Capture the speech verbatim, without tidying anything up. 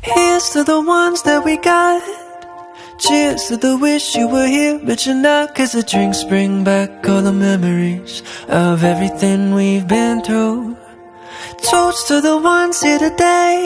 Here's to the ones that we got. Cheers to the wish you were here, but you're not. Cause the drinks bring back all the memories of everything we've been through. Toast to the ones here today.